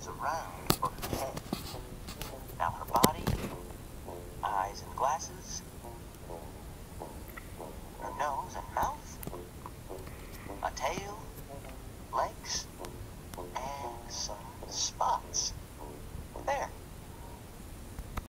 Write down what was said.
moves around for her head. Now her body, eyes and glasses,